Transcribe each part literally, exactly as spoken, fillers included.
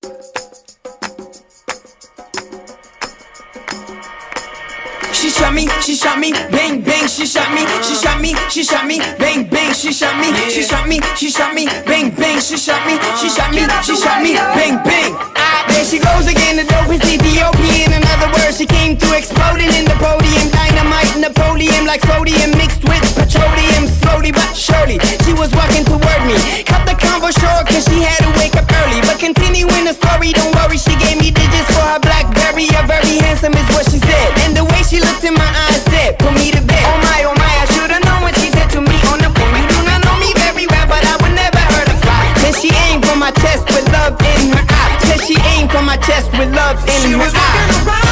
She shot me, she shot me, bang bang, she shot me, she shot me, she shot me, bang bang, she shot me, she shot me, she shot me, bang bang, she shot me, she shot me, she shot me, bang bang. Ah, there she goes again, the dope is Ethiopian. In other words, she came through exploding in the podium, dynamite, Napoleon, like sodium mixed with petroleum. Slowly but surely, she was walking toward me. Cut the convo short, cause she had to wake up early. But continuing the story, don't worry, she gave me digits for her BlackBerry. A very handsome is what she said, and the way she looked in my eyes said, put me to bed. Oh my, oh my, I should've known what she said to me on the phone. You do not know me very well, but I would never hurt a fly. Then she aimed for my chest with love in her eye. Said she aimed for my chest with love in she her eye.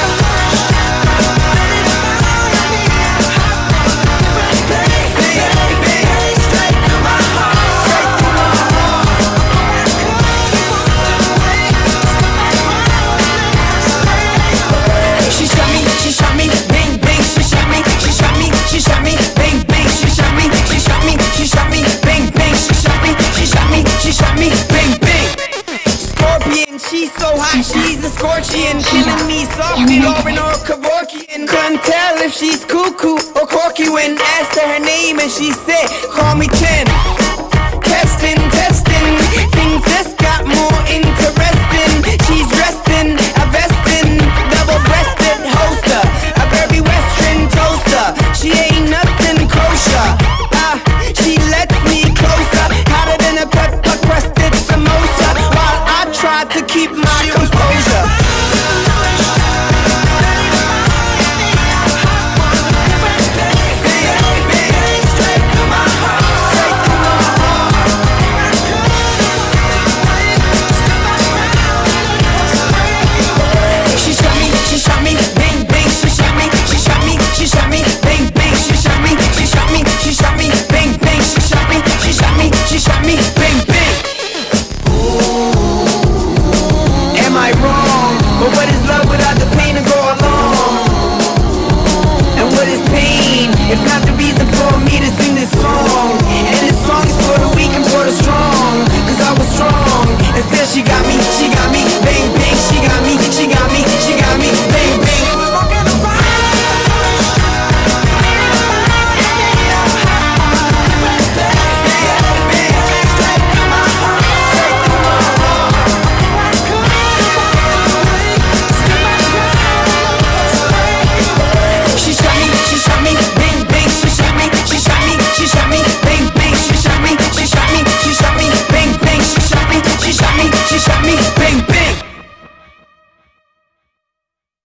She's so hot, she's a scorpion, killing me softly, Lauren or Kevorkian. Couldn't tell if she's cuckoo or corky when asked her her name and she said, call me ten. Testing, testing, things just got more interesting. She's dressed in a vestin, double-breasted holster, a very western toaster. She ain't nothing kosher. Ah, she lets me closer, hotter than a pepper-crusted samosa, while I try to keep my composure. She shot me, she shot me, bang bang, she shot me, she shot me, she shot me, bang bang, she shot me, she shot me, she shot me, bang bang, she shot me, she shot me, she shot me, bang bang. Am I wrong? But what is love without the pain to go along? And what is pain if not the reason for me to sing this song?